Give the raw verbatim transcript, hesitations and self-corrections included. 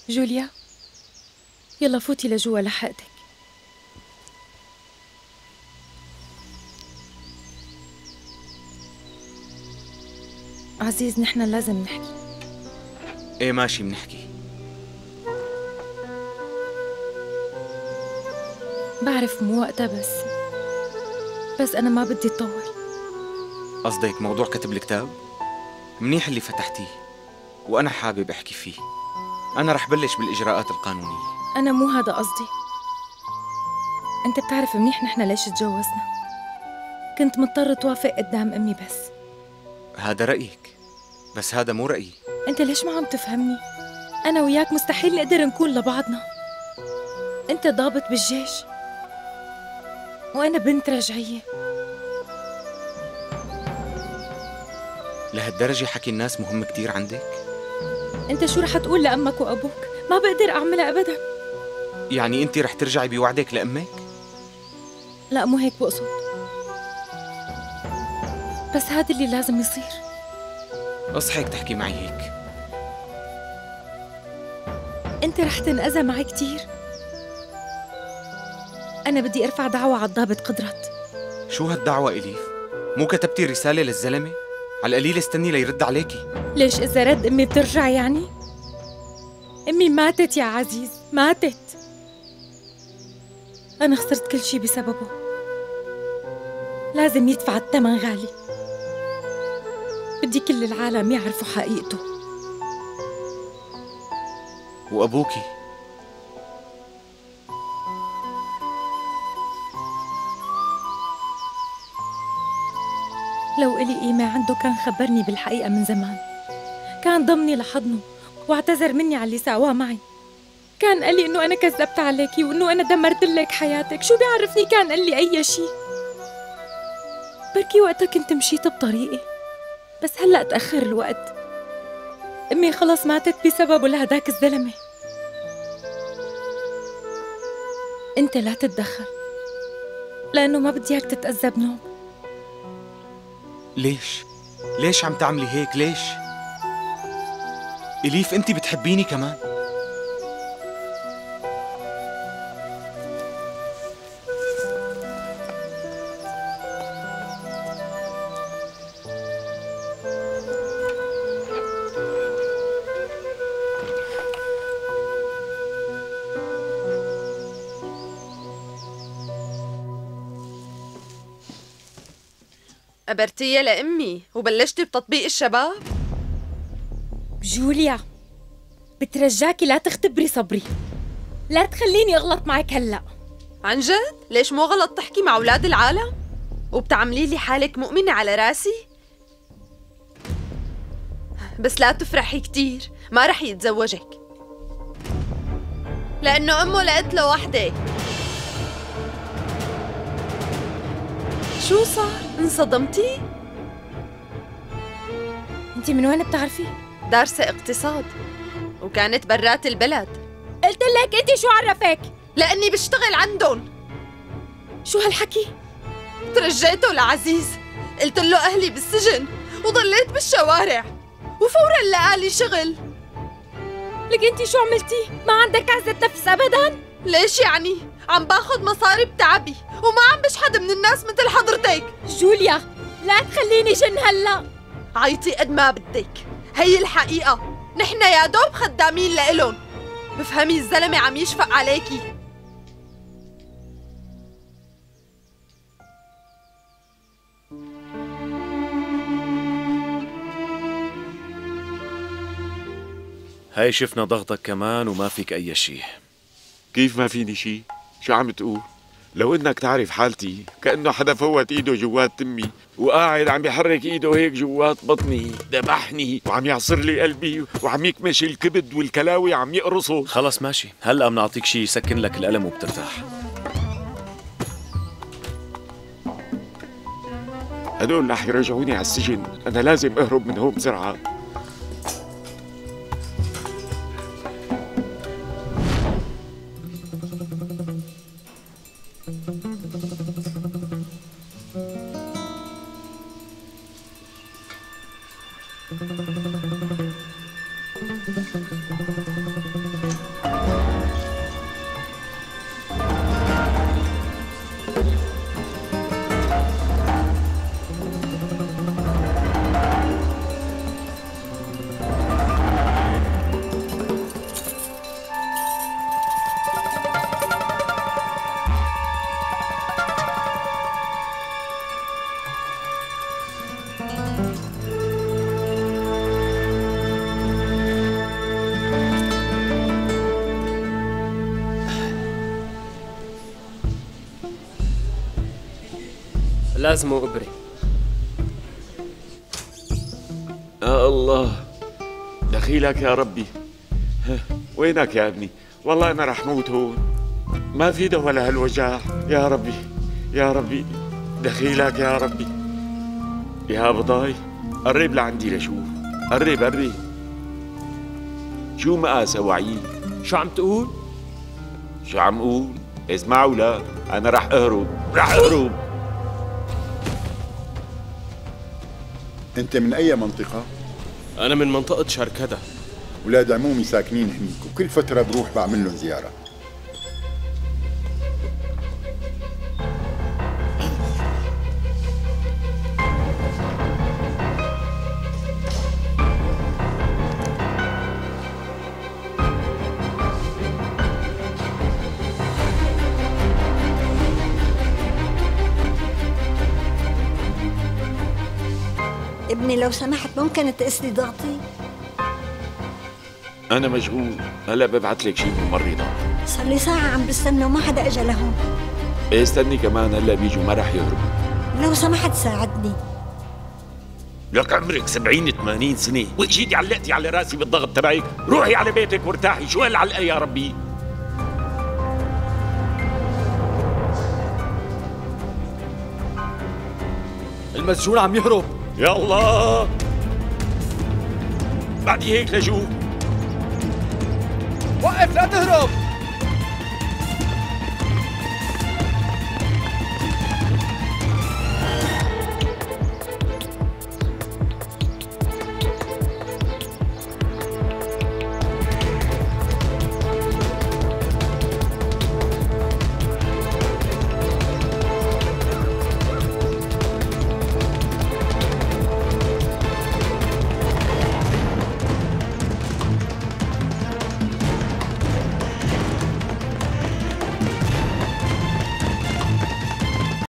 جوليا، يلا فوتي لجوا لحقتك. عزيز، نحن لازم نحكي. ايه ماشي، بنحكي. بعرف مو وقتها، بس بس أنا ما بدي أطول. قصدك موضوع كتب الكتاب؟ منيح اللي فتحتيه، وأنا حابب أحكي فيه. أنا رح بلش بالإجراءات القانونية. أنا مو هذا قصدي. أنت بتعرف منيح نحن ليش تجوزنا. كنت مضطر توافق قدام أمي، بس هذا رأيك، بس هذا مو رأيي. أنت ليش ما عم تفهمني؟ أنا وياك مستحيل نقدر نكون لبعضنا. أنت ضابط بالجيش وأنا بنت رجعية. لهالدرجة حكي الناس مهم كتير عندك؟ أنت شو رح تقول لأمك وأبوك؟ ما بقدر أعملها أبداً. يعني أنت رح ترجعي بوعدك لأمك؟ لا، مو هيك بقصد، بس هذا اللي لازم يصير. أصحيك تحكي معي هيك. أنت رح تنأذى معي كتير. أنا بدي أرفع دعوة على الضابط قدرت. شو هالدعوة إليف؟ مو كتبتي رسالة للزلمة؟ على القليل استني ليرد عليكي. ليش إذا رد أمي بترجع يعني؟ أمي ماتت يا عزيز، ماتت. أنا خسرت كل شي بسببه. لازم يدفع الثمن غالي. بدي كل العالم يعرفوا حقيقته. وأبوكي؟ لو إلي قيمة عنده كان خبرني بالحقيقة من زمان. كان ضمني لحضنه واعتذر مني على اللي ساواه معي. كان قال لي إنه أنا كذبت عليكي وإنه أنا دمرت لك حياتك. شو بيعرفني كان قال لي أي شيء. بركي وقتها كنت مشيت بطريقي، بس هلأ تأخر الوقت. أمي خلص ماتت بسببه لهداك الزلمة. أنت لا تتدخل، لأنه ما بدي إياك تتأذى بنوب. ليش؟ ليش عم تعملي هيك؟ ليش؟ إليف أنت بتحبيني كمان؟ قبرتيها لأمي وبلشتي بتطبيق الشباب؟ جوليا، بترجاكي لا تختبري صبري. لا تخليني أغلط معك هلأ. عن جد؟ ليش مو غلط تحكي مع أولاد العالم؟ وبتعملي لي حالك مؤمنة على راسي؟ بس لا تفرحي كتير، ما رح يتزوجك لأنه أمه لقت له وحدة. شو صار؟ انصدمتي؟ انت من وين بتعرفي؟ دارسة اقتصاد وكانت برات البلد. قلت لك انت شو عرفك؟ لأني بشتغل عندهم. شو هالحكي؟ ترجيته لعزيز، قلت له أهلي بالسجن وضليت بالشوارع، وفورا لقالي شغل. لك انت شو عملتي؟ ما عندك عزة نفس أبدا؟ ليش يعني؟ عم باخد مصاري بتعبي وما عم بشحد من الناس مثل حضرتك. جوليا، لا تخليني جن هلا. عيطي قد ما بدك، هي الحقيقة. نحن يا دوب خدامين لإلن. بفهمي الزلمة عم يشفق عليكي. هاي شفنا ضغطك كمان وما فيك أي شيء. كيف ما فيني شيء؟ شو عم تقول؟ لو انك تعرف حالتي كأنه حدا فوت ايده جوات تمي وقاعد عم يحرك ايده هيك جوات بطني، ذبحني وعم يعصر لي قلبي وعم يكمش الكبد والكلاوي عم يقرصوا. خلص ماشي، هلأ بنعطيك شيء يسكن لك الألم وبترتاح. هدول رح يرجعوني على السجن، أنا لازم أهرب من هون بسرعة. لازمه إبرة. يا الله، دخيلك يا ربي. ها، وينك يا ابني؟ والله أنا رح موت هون، ما في دواء لهالوجع. يا ربي يا ربي، دخيلك يا ربي. يا بضاي قرب لعندي لشوف، قرب قرب. شو مقاسة وعيد؟ شو عم تقول؟ شو عم قول؟ اسمعوا لا، أنا رح أهرب، رح أهرب. أنت من أي منطقة؟ أنا من منطقة شركدة. ولاد عمومي ساكنين هنيك، وكل فترة بروح بعمل لهم زيارة. ابني لو سمحت ممكن تقيس لي ضغطي؟ أنا مشغول، هلا ببعث لك شي ممرضة. صار لي ساعة عم بستنى وما حدا اجى لهون. إيه استني كمان، هلا بيجوا ما رح يهربوا. لو سمحت ساعدني. لك عمرك سبعين ثمانين سنة واجيتي علقتي على راسي بالضغط تبعك، روحي على بيتك وارتاحي. شو هالعلقة يا ربي؟ المسجون عم يهرب. يا الله، بعد هيك لشو؟ وقف لا تهرب.